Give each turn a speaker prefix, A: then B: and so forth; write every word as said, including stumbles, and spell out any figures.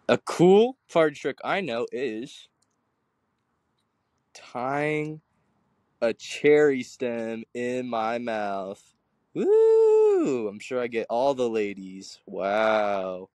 A: A cool party trick I know is tying a cherry stem in my mouth. Woo! I'm sure I get all the ladies. Wow.